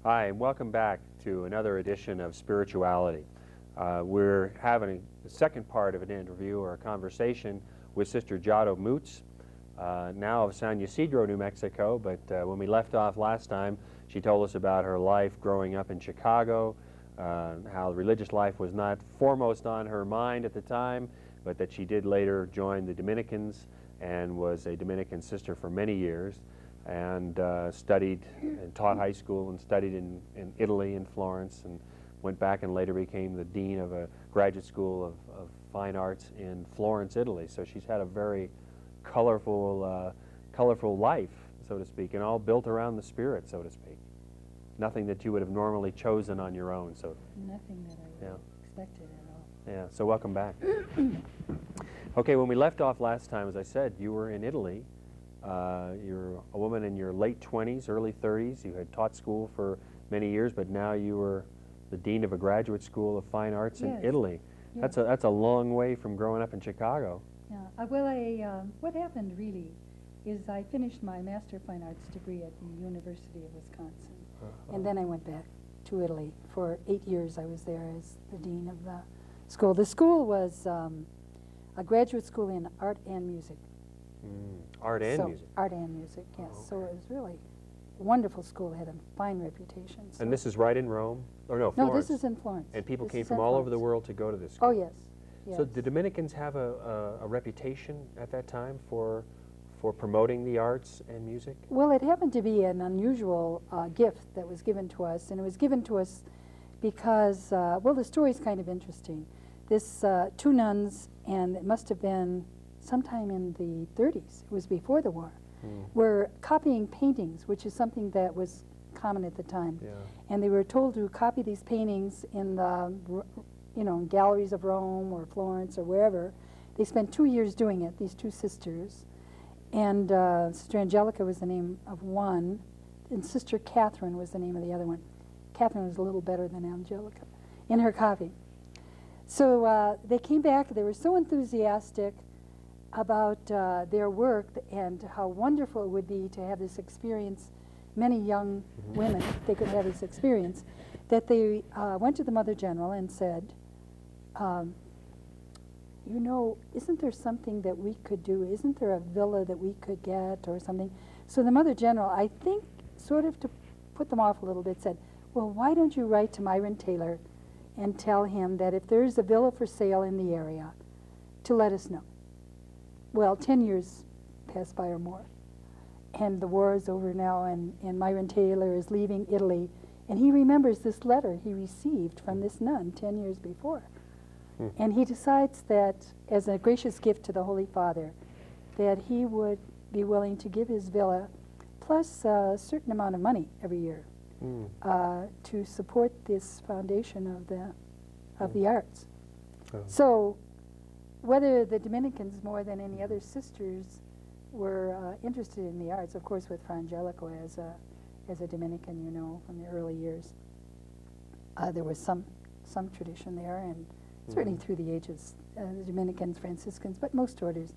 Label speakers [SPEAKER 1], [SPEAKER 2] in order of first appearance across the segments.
[SPEAKER 1] Hi, and welcome back to another edition of Spirituality. We're having the second part of an interview or a conversation with Sister Giotto Moots, now of San Isidro, New Mexico, but when we left off last time, she told us about her life growing up in Chicago, how religious life was not foremost on her mind at the time, but that she did later join the Dominicans and was a Dominican sister for many years, and studied and taught high school and studied in Italy, in Florence, and went back and later became the dean of a graduate school of fine arts in Florence, Italy. So she's had a very colorful life, so to speak, and all built around the spirit, so to speak. Nothing that you would have normally chosen on your own. So
[SPEAKER 2] nothing that I would expected at all.
[SPEAKER 1] Yeah, so welcome back. Okay, when we left off last time, as I said, you were in Italy. You're a woman in your late 20s, early 30s. You had taught school for many years, but now you were the dean of a graduate school of fine arts in Italy.
[SPEAKER 2] Yes.
[SPEAKER 1] That's a long way from growing up in Chicago.
[SPEAKER 2] Yeah. What happened really is I finished my Master of Fine Arts degree at the University of Wisconsin, and then I went back to Italy. For 8 years I was there as the dean of the school. The school was a graduate school in art and music.
[SPEAKER 1] Art and music?
[SPEAKER 2] Art and music, yes.
[SPEAKER 1] Oh, okay.
[SPEAKER 2] So it was really a wonderful school. It had a fine reputation. So.
[SPEAKER 1] And this is right in Rome? Or no, Florence?
[SPEAKER 2] No, this is in Florence.
[SPEAKER 1] And people
[SPEAKER 2] This
[SPEAKER 1] came
[SPEAKER 2] is
[SPEAKER 1] from
[SPEAKER 2] in
[SPEAKER 1] all over
[SPEAKER 2] Florence.
[SPEAKER 1] the world to go to this school?
[SPEAKER 2] Oh, yes. Yes.
[SPEAKER 1] So the Dominicans have a reputation at that time for promoting the arts and music?
[SPEAKER 2] Well, it happened to be an unusual gift that was given to us, and it was given to us because, well, the story's kind of interesting. This two nuns, and it must have been sometime in the 30s, it was before the war, were copying paintings, which is something that was common at the time.
[SPEAKER 1] Yeah.
[SPEAKER 2] And they were told to copy these paintings in the, in galleries of Rome or Florence or wherever. They spent 2 years doing it, these two sisters. And Sister Angelica was the name of one, and Sister Catherine was the name of the other one. Catherine was a little better than Angelica in her copy. So they came back, they were so enthusiastic about their work and how wonderful it would be to have this experience, many young women, they could have this experience, that they went to the Mother General and said, isn't there something that we could do? Isn't there a villa that we could get or something? So the Mother General, I think, sort of to put them off a little bit, said, well, why don't you write to Myron Taylor and tell him that if there's a villa for sale in the area, to let us know. Well, 10 years passed by or more, and the war is over now, and Myron Taylor is leaving Italy, and he remembers this letter he received from this nun 10 years before. And he decides that, as a gracious gift to the Holy Father, that he would be willing to give his villa plus a certain amount of money every year to support this foundation of the arts. So whether the Dominicans, more than any other sisters, were interested in the arts, of course with Fra Angelico as a Dominican, from the early years, there was some tradition there, and certainly through the ages, the Dominicans, Franciscans, but most orders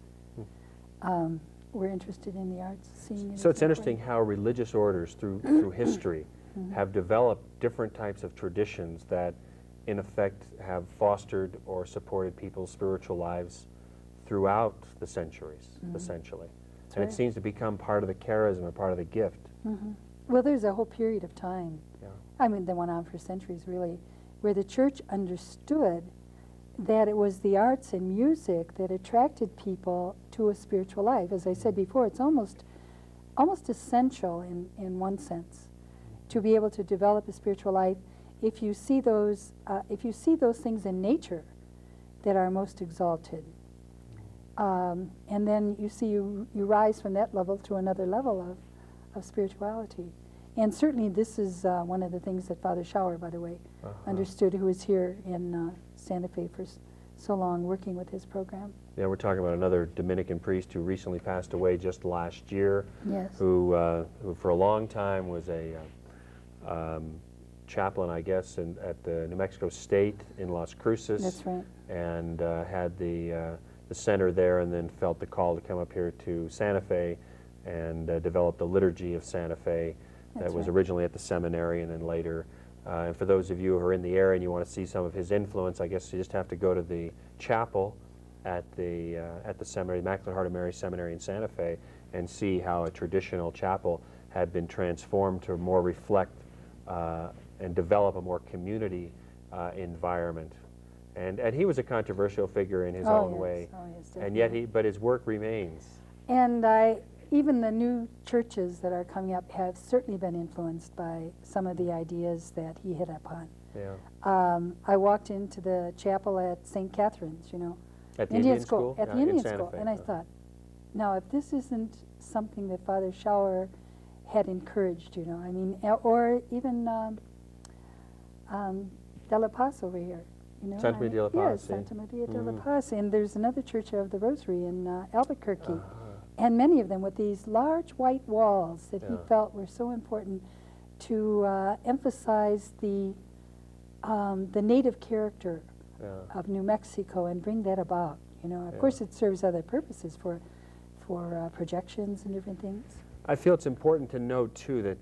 [SPEAKER 2] were interested in the arts, seeing it.
[SPEAKER 1] So it's interesting how religious orders through history have developed different types of traditions that in effect have fostered or supported people's spiritual lives throughout the centuries, essentially.
[SPEAKER 2] That's
[SPEAKER 1] and
[SPEAKER 2] right.
[SPEAKER 1] It seems to become part of the charism or part of the gift.
[SPEAKER 2] Well, there's a whole period of time,
[SPEAKER 1] Yeah.
[SPEAKER 2] I mean, that went on for centuries really, where the church understood that it was the arts and music that attracted people to a spiritual life. As I said before, it's almost essential in one sense to be able to develop a spiritual life. If you see those things in nature that are most exalted, and then you rise from that level to another level of spirituality. And certainly this is one of the things that Father Schauer, by the way, understood, who was here in Santa Fe for so long working with his program.
[SPEAKER 1] Yeah, we're talking about another Dominican priest who recently passed away just last year,
[SPEAKER 2] Yes.
[SPEAKER 1] who for a long time was a chaplain, I guess, at the New Mexico State in Las Cruces.
[SPEAKER 2] That's right.
[SPEAKER 1] And had the center there, and then felt the call to come up here to Santa Fe and develop the liturgy of Santa Fe. that was originally at the seminary and then later. And for those of you who are in the area and you want to see some of his influence, I guess you just have to go to the chapel at the seminary, Immaculate Heart of Mary Seminary in Santa Fe, and see how a traditional chapel had been transformed to more reflect and develop a more community environment. And he was a controversial figure in his own way, and yet but his work remains.
[SPEAKER 2] And even the new churches that are coming up have certainly been influenced by some of the ideas that he hit upon.
[SPEAKER 1] Yeah.
[SPEAKER 2] I walked into the chapel at St. Catherine's, you know,
[SPEAKER 1] at the Indian school?
[SPEAKER 2] At the Indian school, and I thought, now if this isn't something that Father Schauer had encouraged, you know, I mean, or even De La Paz over here, you know.
[SPEAKER 1] Santa Maria de la Paz.
[SPEAKER 2] Yes, Santa Maria de la Paz, and there's another Church of the Rosary in Albuquerque, and many of them with these large white walls that he felt were so important to emphasize the native character of New Mexico and bring that about. You know, of course, it serves other purposes for projections and different things.
[SPEAKER 1] I feel it's important to note too that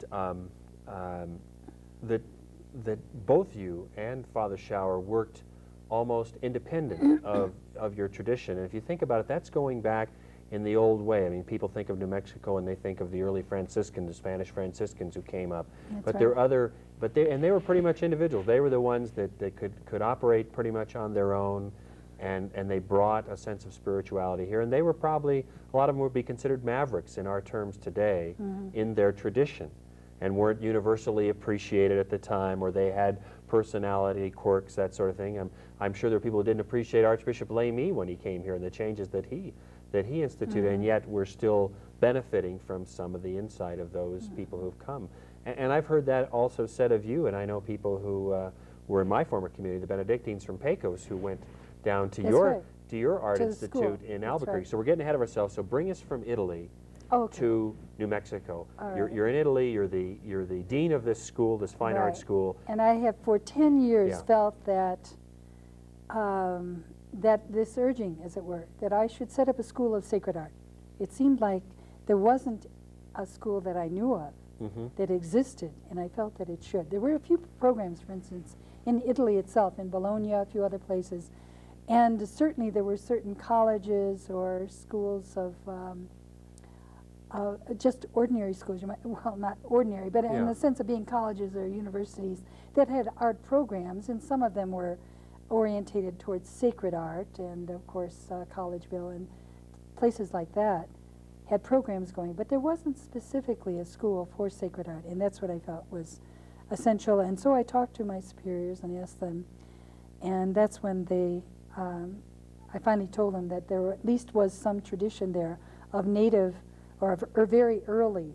[SPEAKER 1] that both you and Father Schauer worked almost independent of your tradition. And if you think about it, that's going back in the old way. I mean, people think of New Mexico and they think of the early Franciscans, the Spanish Franciscans who came up. But there are other, they were pretty much individuals. They were the ones that could operate pretty much on their own, and they brought a sense of spirituality here. And they were probably, a lot of them would be considered mavericks in our terms today in their tradition, and weren't universally appreciated at the time, or they had personality quirks, that sort of thing. I'm sure there were people who didn't appreciate Archbishop Lamy when he came here and the changes that he instituted, and yet we're still benefiting from some of the insight of those people who've come. And I've heard that also said of you, and I know people who were in my former community, the Benedictines from Pecos, who went down to your Art Institute in Albuquerque. So we're getting ahead of ourselves, so bring us from Italy to New Mexico. You're in Italy, you're the dean of this school, this fine art school.
[SPEAKER 2] And I have for 10 years felt that that this urging, as it were, that I should set up a school of sacred art. It seemed like there wasn't a school that I knew of that existed, and I felt that it should. There were a few programs, for instance, in Italy itself, in Bologna, a few other places, and certainly there were certain colleges or schools of just ordinary schools, you might, well, not ordinary, but in the sense of being colleges or universities that had art programs, and some of them were orientated towards sacred art, and of course Collegeville and places like that had programs going, but there wasn't specifically a school for sacred art, and that's what I felt was essential. And so I talked to my superiors and asked them, and that's when they, I finally told them that there at least was some tradition there of native or very early,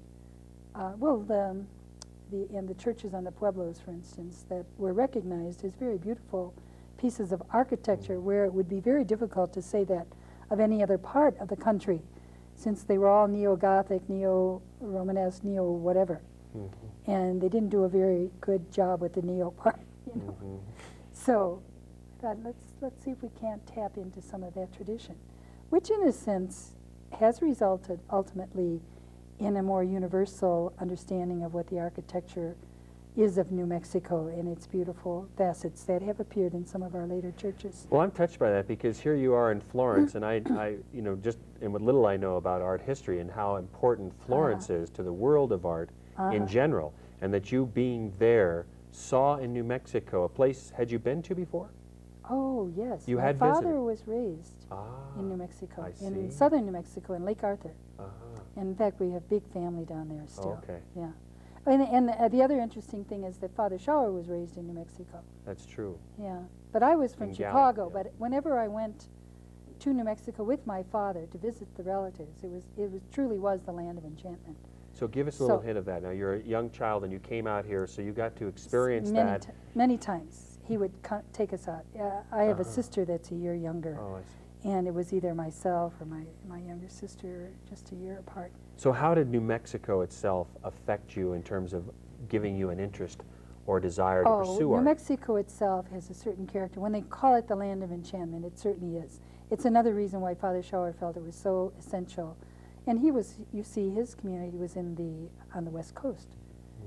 [SPEAKER 2] and the churches on the pueblos, for instance, that were recognized as very beautiful pieces of architecture, where it would be very difficult to say that of any other part of the country, since they were all neo-Gothic, neo-Romanesque, neo-whatever. And they didn't do a very good job with the neo part, you know. So I thought, let's see if we can't tap into some of that tradition, which in a sense has resulted ultimately in a more universal understanding of what the architecture is of New Mexico and its beautiful facets that have appeared in some of our later churches.
[SPEAKER 1] Well, I'm touched by that, because here you are in Florence, and I you know, just in what little I know about art history and how important Florence is to the world of art in general, and that you being there saw in New Mexico a place, had you been to before?
[SPEAKER 2] Oh, yes.
[SPEAKER 1] You
[SPEAKER 2] My
[SPEAKER 1] had
[SPEAKER 2] father was raised in New Mexico, in southern New Mexico, in Lake Arthur. And in fact, we have big family down there still. Yeah. And the other interesting thing is that Father Schauer was raised in New Mexico.
[SPEAKER 1] That's true.
[SPEAKER 2] Yeah. But I was from
[SPEAKER 1] In
[SPEAKER 2] Chicago,
[SPEAKER 1] Gallup,
[SPEAKER 2] but whenever I went to New Mexico with my father to visit the relatives, it truly was the land of enchantment.
[SPEAKER 1] So give us a little hint of that. Now, you're a young child and you came out here, so you got to experience that.
[SPEAKER 2] Many times. He would take us out. I have a sister that's a year younger.
[SPEAKER 1] Oh, I see.
[SPEAKER 2] And it was either myself or my younger sister, just a year apart.
[SPEAKER 1] So how did New Mexico itself affect you in terms of giving you an interest or desire to pursue art?
[SPEAKER 2] New Mexico itself has a certain character. When they call it the land of enchantment, it certainly is. It's another reason why Father Schauer felt it was so essential. And he was, you see, his community was on the West Coast.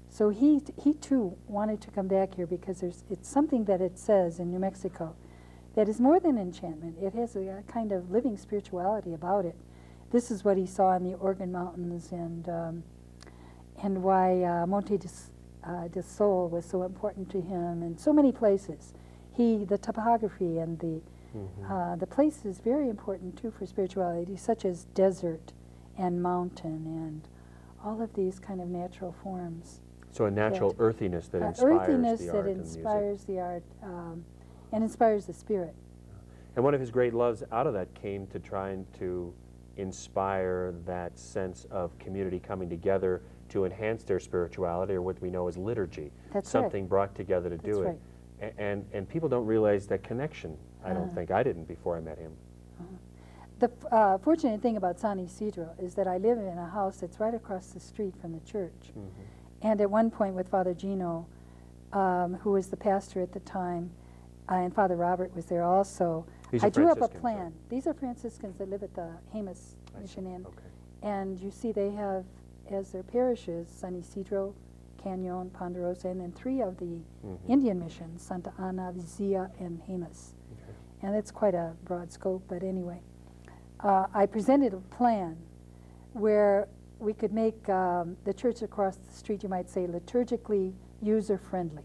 [SPEAKER 2] So he too wanted to come back here because it's something that it says in New Mexico that is more than enchantment. It has a kind of living spirituality about it. This is what he saw in the Organ Mountains, and why Monte de Sol was so important to him, and so many places. The topography and the place is very important too for spirituality, such as desert and mountain and all of these kind of natural forms.
[SPEAKER 1] So a natural earthiness that inspires the art and music.
[SPEAKER 2] Earthiness that inspires the art and inspires the spirit.
[SPEAKER 1] And one of his great loves out of that came to trying to inspire that sense of community coming together to enhance their spirituality, or what we know as liturgy.
[SPEAKER 2] That's
[SPEAKER 1] something
[SPEAKER 2] right.
[SPEAKER 1] brought together to do
[SPEAKER 2] That's
[SPEAKER 1] it. And people don't realize that connection. I don't think I didn't before I met him.
[SPEAKER 2] The fortunate thing about San Isidro is that I live in a house that's right across the street from the church. And at one point with Father Gino, who was the pastor at the time, and Father Robert was there also, I drew up a plan. Right? These are Franciscans that live at the Jemez Mission Inn. Okay. And you see they have as their parishes San Isidro, Cañon, Ponderosa, and then 3 of the Indian missions, Santa Ana, Vizia, and Jemez. Okay. And it's quite a broad scope, but anyway. I presented a plan where we could make the church across the street, you might say, liturgically user-friendly.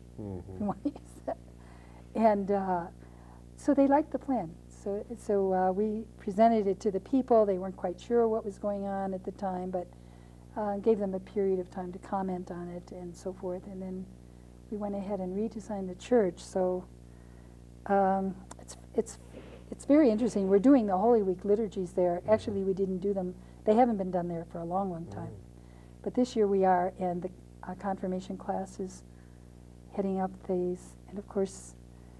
[SPEAKER 2] And so they liked the plan. So we presented it to the people. They weren't quite sure what was going on at the time, but gave them a period of time to comment on it and so forth. And then we went ahead and redesigned the church. So it's very interesting. We're doing the Holy Week liturgies there. Actually, we didn't do them. They haven't been done there for a long, long time. But this year we are, and the confirmation class is heading up these, and of course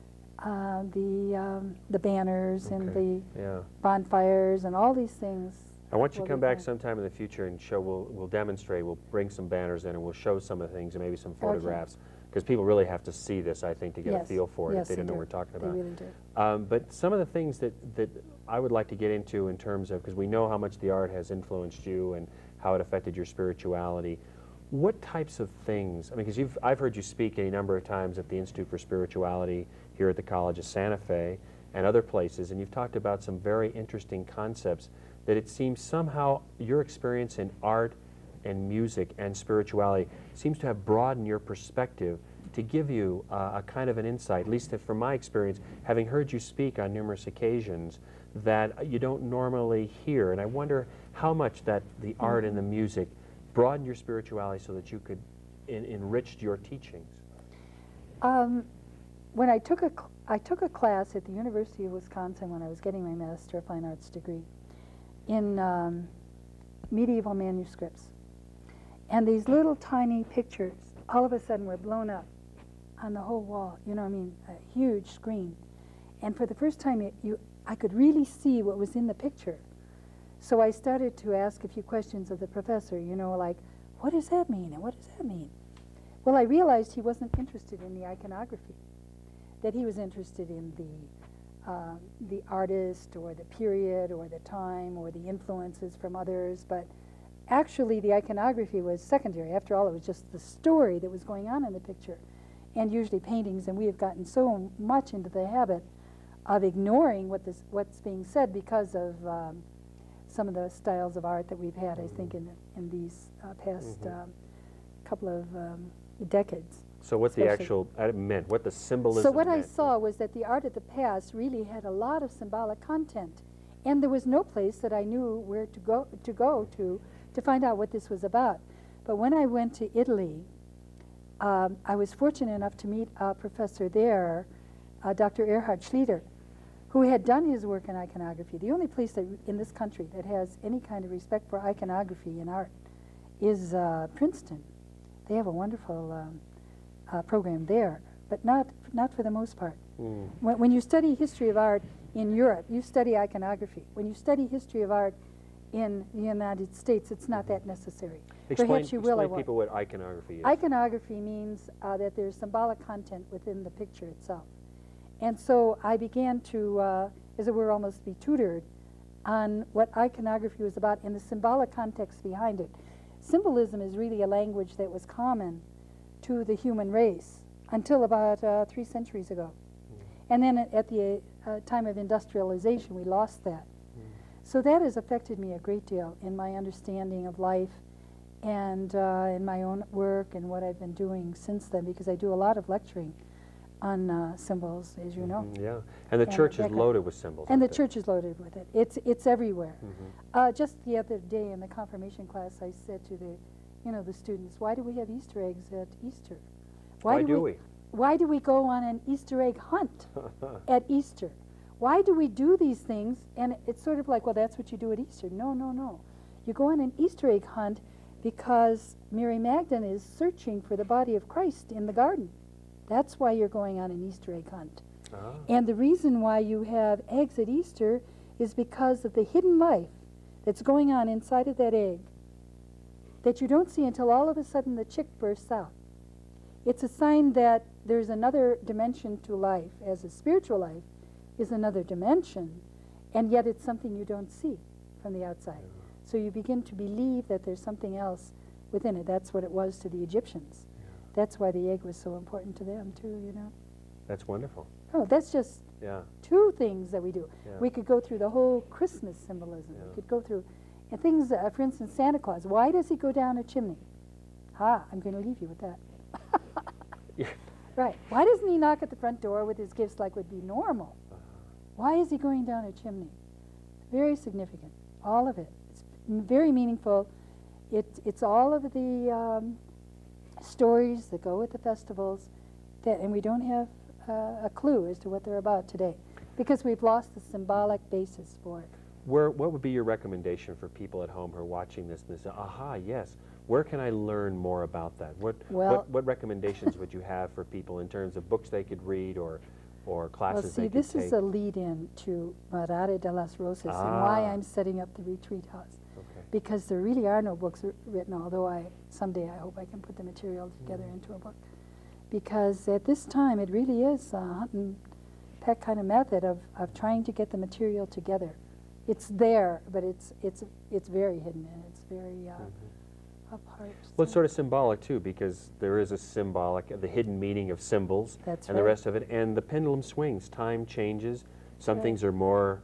[SPEAKER 2] the banners and the bonfires and all these things.
[SPEAKER 1] I want you to come back sometime in the future and show. We'll demonstrate. We'll bring some banners in and we'll show some of the things and maybe some photographs. Because people really have to see this, I think, to get a feel for it if they didn't know what we're talking about.
[SPEAKER 2] They really do.
[SPEAKER 1] But some of the things that I would like to get into in terms of, because we know how much the art has influenced you and how it affected your spirituality. What types of things, I mean, because I've heard you speak a number of times at the Institute for Spirituality here at the College of Santa Fe and other places, and you've talked about some very interesting concepts that it seems somehow your experience in art and music and spirituality seems to have broadened your perspective to give you a kind of an insight, at least from my experience, having heard you speak on numerous occasions, that you don't normally hear. And I wonder how much that the art and the music broadened your spirituality so that you could enrich your teachings.
[SPEAKER 2] When I took a class at the University of Wisconsin when I was getting my Master of Fine Arts degree in medieval manuscripts. And these little tiny pictures all of a sudden were blown up on the whole wall, you know what I mean, a huge screen. And for the first time, I could really see what was in the picture. So I started to ask a few questions of the professor, you know, like, what does that mean, and what does that mean? Well, I realized he wasn't interested in the iconography, that he was interested in the artist or the period or the time or the influences from others, but actually the iconography was secondary. After all, it was just the story that was going on in the picture, and usually paintings, and we have gotten so much into the habit of ignoring what's being said because of some of the styles of art that we've had, I think, in these past couple of decades.
[SPEAKER 1] So what the actual meant, what the symbolism
[SPEAKER 2] So what
[SPEAKER 1] meant.
[SPEAKER 2] I saw was that the art of the past really had a lot of symbolic content, and there was no place that I knew where to go to find out what this was about. But when I went to Italy, I was fortunate enough to meet a professor there, Dr. Erhard Schlieder, who had done his work in iconography. The only place in this country that has any kind of respect for iconography in art is Princeton. They have a wonderful program there, but not for the most part. When you study history of art in Europe, you study iconography. When you study history of art in the United States, it's not that necessary.
[SPEAKER 1] Explain people what iconography is.
[SPEAKER 2] Iconography means that there's symbolic content within the picture itself. And so I began to, as it were, almost be tutored on what iconography was about and the symbolic context behind it. Symbolism is really a language that was common to the human race until about 3 centuries ago. And then at the time of industrialization, we lost that. So that has affected me a great deal in my understanding of life and in my own work and what I've been doing since then, because I do a lot of lecturing on symbols, as you know.
[SPEAKER 1] Yeah, and the church is loaded with symbols.
[SPEAKER 2] And the church is loaded with it. It's everywhere. Just the other day in the confirmation class, I said to the students, why do we have Easter eggs at Easter?
[SPEAKER 1] Why do we?
[SPEAKER 2] Why do we go on an Easter egg hunt at Easter? Why do we do these things? And it's sort of like, well, that's what you do at Easter. No, no, no. You go on an Easter egg hunt because Mary Magdalene is searching for the body of Christ in the garden. That's why you're going on an Easter egg hunt. And the reason why you have eggs at Easter is because of the hidden life that's going on inside of that egg that you don't see until all of a sudden the chick bursts out. It's a sign that there's another dimension to life, as a spiritual life is another dimension, and yet it's something you don't see from the outside. So you begin to believe that there's something else within it. That's what it was to the Egyptians. That's why the egg was so important to them too, you know.
[SPEAKER 1] That's wonderful.
[SPEAKER 2] Oh, that's just 2 things that we do.
[SPEAKER 1] Yeah.
[SPEAKER 2] We could go through the whole Christmas symbolism. We could go through things, for instance, Santa Claus. Why does he go down a chimney? I'm going to leave you with that. Right. Why doesn't he knock at the front door with his gifts like would be normal? Why is he going down a chimney? Very significant. All of it. It's very meaningful. It's all of the stories that go with the festivals, and we don't have a clue as to what they're about today because we've lost the symbolic basis for it.
[SPEAKER 1] What would be your recommendation for people at home who are watching this and they say, aha, yes, where can I learn more about that? What recommendations would you have for people in terms of books they could read or classes they could take?
[SPEAKER 2] This is a lead-in to Morada de las Rosas and why I'm setting up the retreat house. Because there really are no books written, although someday I hope I can put the material together into a book. Because at this time it really is a hunt and peck kind of method of trying to get the material together. It's there, but it's very hidden and it's very apart.
[SPEAKER 1] Well, it's sort of symbolic too, because there is a symbolic, the hidden meaning of symbols and the rest of it, and the pendulum swings. Time changes. Some things are more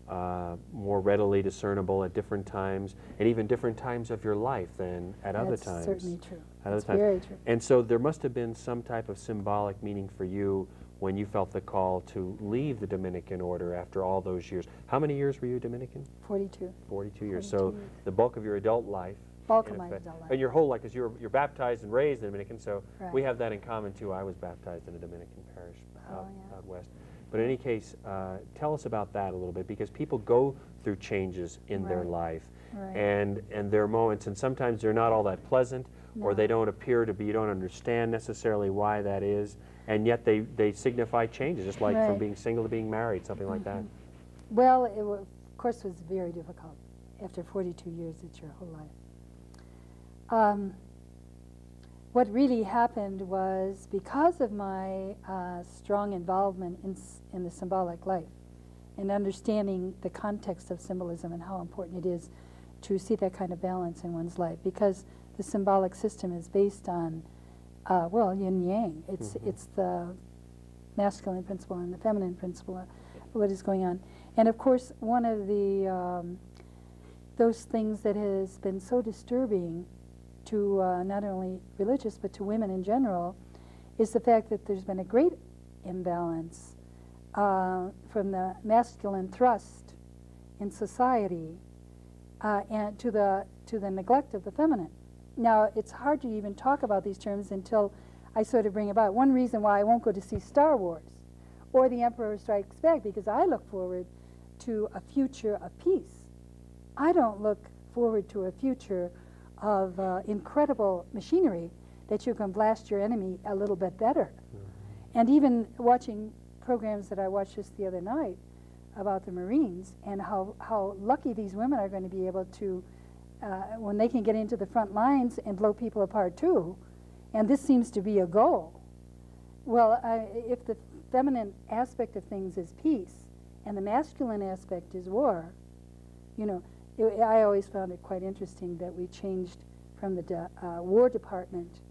[SPEAKER 1] readily discernible at different times, and even different times of your life than at other times.
[SPEAKER 2] That's certainly true.
[SPEAKER 1] That's
[SPEAKER 2] very true.
[SPEAKER 1] And so there must have been some type of symbolic meaning for you when you felt the call to leave the Dominican order after all those years. How many years were you Dominican?
[SPEAKER 2] 42.
[SPEAKER 1] 42 years. So the bulk of your adult life.
[SPEAKER 2] Bulk of my adult life.
[SPEAKER 1] And your whole life, because you're baptized and raised in Dominican, so we have that in common too. I was baptized in a Dominican parish out west. But in any case, tell us about that a little bit, because people go through changes in their life. And there are moments, and sometimes they're not all that pleasant, or they don't appear to be, you don't understand necessarily why that is, and yet they signify changes, just like from being single to being married, something like that.
[SPEAKER 2] Well, it of course was very difficult. After 42 years, it's your whole life. What really happened was, because of my strong involvement in the symbolic life and understanding the context of symbolism and how important it is to see that kind of balance in one's life, because the symbolic system is based on, well, yin-yang. It's the masculine principle and the feminine principle, what is going on. And of course, one of the those things that has been so disturbing to not only religious but to women in general is the fact that there's been a great imbalance from the masculine thrust in society and to the neglect of the feminine. Now, it's hard to even talk about these terms until I sort of bring about one reason why I won't go to see Star Wars or The Emperor Strikes Back, because I look forward to a future of peace. I don't look forward to a future of incredible machinery that you can blast your enemy a little bit better. And even watching programs that I watched just the other night about the Marines and how lucky these women are going to be able to, when they can get into the front lines and blow people apart too, and this seems to be a goal. Well, if the feminine aspect of things is peace and the masculine aspect is war, you know, I always found it quite interesting that we changed from the War Department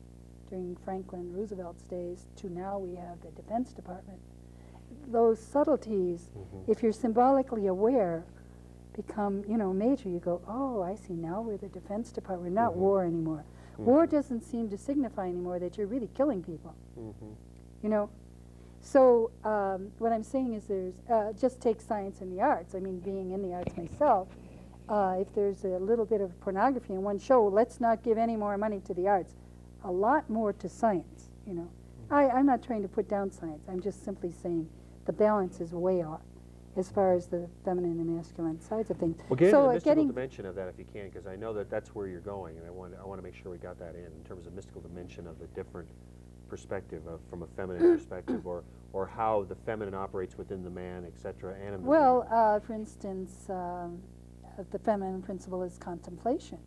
[SPEAKER 2] during Franklin Roosevelt's days to now we have the Defense Department. Those subtleties, if you're symbolically aware, become, you know, major. You go, oh, I see, now we're the Defense Department, we're not war anymore. War doesn't seem to signify anymore that you're really killing people, you know. So what I'm saying is there's, just take science and the arts. I mean, being in the arts myself, if there's a little bit of pornography in one show, let's not give any more money to the arts. A lot more to science, you know. I'm not trying to put down science. I'm just simply saying the balance is way off as far as the feminine and masculine sides of things.
[SPEAKER 1] Well, get into the mystical dimension of that if you can, because I know that that's where you're going, and I want to make sure we got that in terms of mystical dimension of the different perspective of, from a feminine perspective, or how the feminine operates within the man, etc.
[SPEAKER 2] Well, for instance, the feminine principle is contemplation.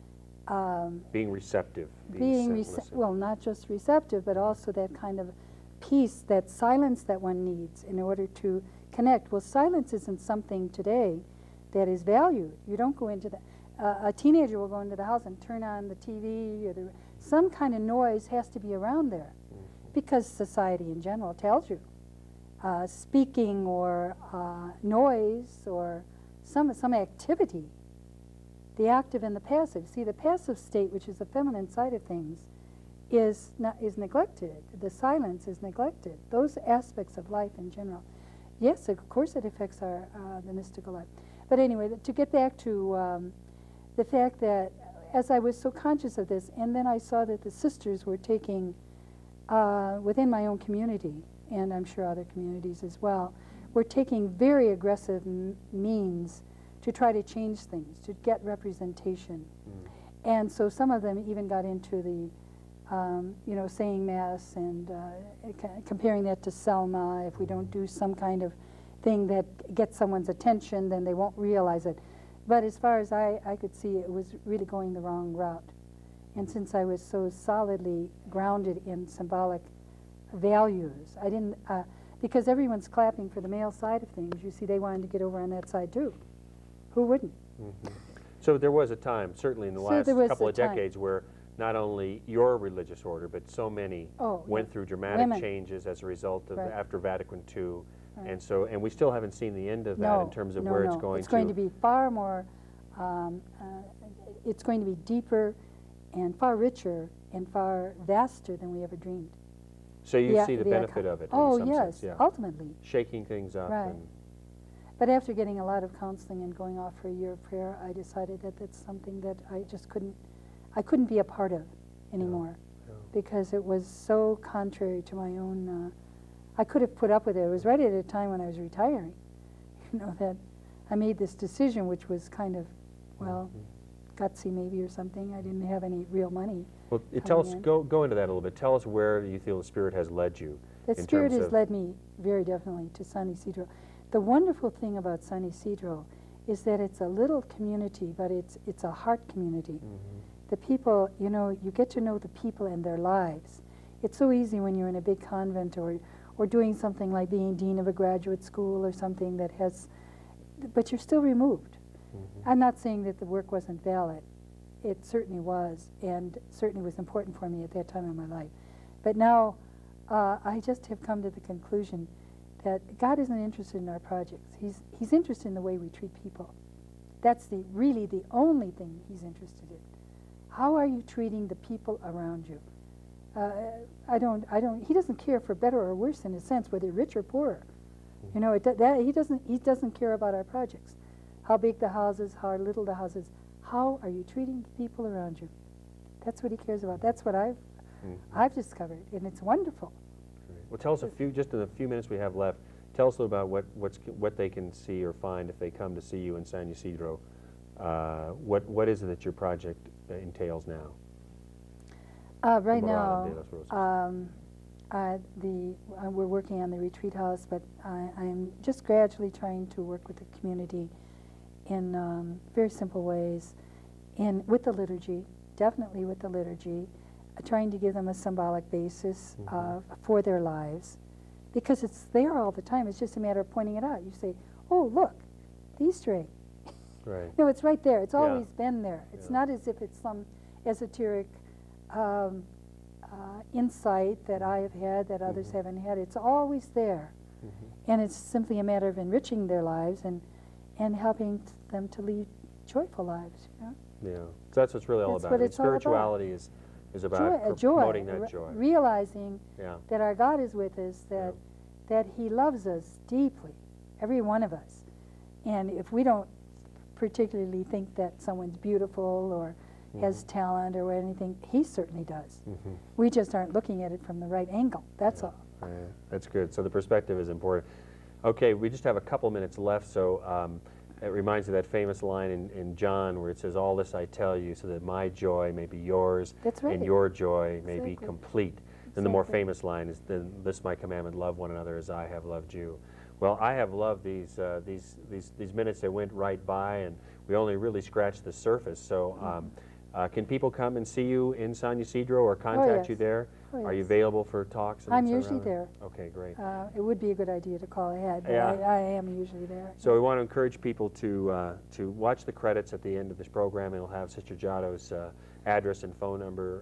[SPEAKER 1] Being receptive.
[SPEAKER 2] Well, not just receptive, but also that kind of peace, that silence that one needs in order to connect. Well, silence isn't something today that is valued. You don't go into the, a teenager will go into the house and turn on the TV, or some kind of noise has to be around there, because society in general tells you speaking or noise or some activity, the active and the passive. See, the passive state, which is the feminine side of things, is neglected. The silence is neglected. Those aspects of life in general. Yes, of course it affects our the mystical life. But anyway, to get back to the fact that as I was so conscious of this, and then I saw that the sisters were taking, within my own community, and I'm sure other communities as well, were taking very aggressive means to try to change things, to get representation. And so some of them even got into the, you know, saying Mass and comparing that to Selma. If we don't do some kind of thing that gets someone's attention, then they won't realize it. But as far as I could see, it was really going the wrong route. And since I was so solidly grounded in symbolic values, I didn't, because everyone's clapping for the male side of things, you see, they wanted to get over on that side too. Who wouldn't?
[SPEAKER 1] So there was a time, certainly in the last couple of decades, where not only your religious order, but so many went through dramatic changes as a result of after Vatican II. And so, and we still haven't seen the end of that in terms of where it's going to.
[SPEAKER 2] It's going to be far more, it's going to be deeper and far richer and far vaster than we ever dreamed.
[SPEAKER 1] So you see the benefit of it in some sense,
[SPEAKER 2] ultimately.
[SPEAKER 1] Shaking things up.
[SPEAKER 2] Right. But after getting a lot of counseling and going off for a year of prayer, I decided that that's something that I just couldn't be a part of anymore, because it was so contrary to my own, I could have put up with it. It was right at a time when I was retiring, you know, that I made this decision, which was kind of, well, gutsy maybe or something. I didn't have any real money.
[SPEAKER 1] Well, tell us, go into that a little bit. Tell us where you feel the Spirit has led you.
[SPEAKER 2] The Spirit has led me very definitely to San Isidro. The wonderful thing about San Isidro is that it's a little community, but it's a heart community. The people, you know, you get to know the people and their lives. It's so easy when you're in a big convent or doing something like being dean of a graduate school or something that has, but you're still removed. I'm not saying that the work wasn't valid. It certainly was, and certainly was important for me at that time in my life. But now I just have come to the conclusion that God isn't interested in our projects. He's interested in the way we treat people. That's really the only thing he's interested in. How are you treating the people around you? He doesn't care for better or worse in a sense, whether rich or poor. You know, he doesn't care about our projects. How big the houses, how little the houses. How are you treating the people around you? That's what he cares about. That's what I've discovered, and it's wonderful.
[SPEAKER 1] Well, tell us just in the few minutes we have left, tell us a little about what they can see or find if they come to see you in San Isidro. What is it that your project entails now?
[SPEAKER 2] Right now, we're working on the retreat house, but I'm just gradually trying to work with the community in very simple ways, with the liturgy, definitely with the liturgy, trying to give them a symbolic basis for their lives, because it's there all the time. It's just a matter of pointing it out. You say, oh, look, the Easter egg.
[SPEAKER 1] Right.
[SPEAKER 2] No, it's right there. It's always been there. It's not as if it's some esoteric insight that I have had that others haven't had. It's always there. And it's simply a matter of enriching their lives and helping them to lead joyful lives. You know?
[SPEAKER 1] Yeah, so that's what's really all
[SPEAKER 2] That's
[SPEAKER 1] about.
[SPEAKER 2] what
[SPEAKER 1] I mean,
[SPEAKER 2] it's all about.
[SPEAKER 1] spirituality is about promoting that joy.
[SPEAKER 2] Realizing
[SPEAKER 1] Yeah.
[SPEAKER 2] that our God is with us, that He loves us deeply, every one of us. And if we don't particularly think that someone's beautiful or has talent or anything, He certainly does. We just aren't looking at it from the right angle, that's all.
[SPEAKER 1] That's good. So the perspective is important. Okay, we just have a couple minutes left, so it reminds me of that famous line in John where it says, "All this I tell you so that my joy may be yours
[SPEAKER 2] That's right.
[SPEAKER 1] and your joy may be
[SPEAKER 2] Exactly.
[SPEAKER 1] complete." And the more
[SPEAKER 2] Exactly.
[SPEAKER 1] famous line is, "Then this my commandment, love one another as I have loved you." Well, I have loved these minutes that went right by, and we only really scratched the surface. So can people come and see you in San Isidro or contact you
[SPEAKER 2] yes.
[SPEAKER 1] there?
[SPEAKER 2] Oh,
[SPEAKER 1] Are you
[SPEAKER 2] yes.
[SPEAKER 1] available for talks? And
[SPEAKER 2] I'm
[SPEAKER 1] et cetera?
[SPEAKER 2] usually there.
[SPEAKER 1] Okay, great.
[SPEAKER 2] It would be a good idea to call ahead, but
[SPEAKER 1] Yeah.
[SPEAKER 2] I am usually there.
[SPEAKER 1] So we want to encourage people to watch the credits at the end of this program. It'll have Sister Giotto's address and phone number,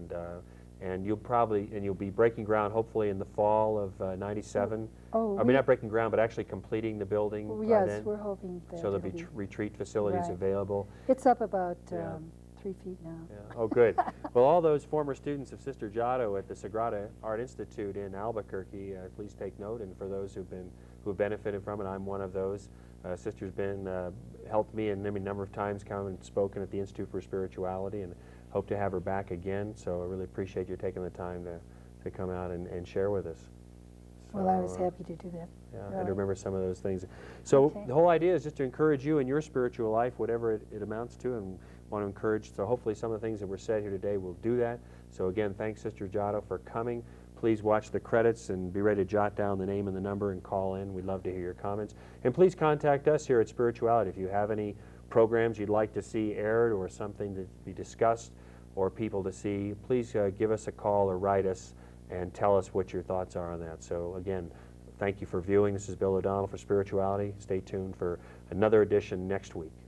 [SPEAKER 1] and you'll be breaking ground hopefully in the fall of '97.
[SPEAKER 2] Oh,
[SPEAKER 1] I mean, not breaking ground, but actually completing the building.
[SPEAKER 2] well,
[SPEAKER 1] by
[SPEAKER 2] yes,
[SPEAKER 1] then.
[SPEAKER 2] we're hoping that
[SPEAKER 1] So there'll be
[SPEAKER 2] it'll
[SPEAKER 1] retreat facilities
[SPEAKER 2] Right.
[SPEAKER 1] available.
[SPEAKER 2] It's up about
[SPEAKER 1] Yeah.
[SPEAKER 2] 3 feet now.
[SPEAKER 1] Yeah. Oh, good. Well, all those former students of Sister Giotto at the Sagrada Art Institute in Albuquerque, please take note. And for those who've benefited from it, I'm one of those. Sister's been helped me a number of times, come and spoken at the Institute for Spirituality, and hope to have her back again. So I really appreciate you taking the time to come out and share with us.
[SPEAKER 2] Well, I was
[SPEAKER 1] So,
[SPEAKER 2] happy to do that.
[SPEAKER 1] yeah,
[SPEAKER 2] Really.
[SPEAKER 1] and to remember some of those things. So
[SPEAKER 2] Okay.
[SPEAKER 1] the whole idea is just to encourage you in your spiritual life, whatever it amounts to, and want to encourage. So hopefully some of the things that were said here today will do that. So again, thanks Sister Giotto for coming. Please watch the credits and be ready to jot down the name and the number and call in. We'd love to hear your comments. And please contact us here at Spirituality if you have any programs you'd like to see aired or something to be discussed or people to see. Please give us a call or write us and tell us what your thoughts are on that. So again, thank you for viewing. This is Bill O'Donnell for Spirituality. Stay tuned for another edition next week.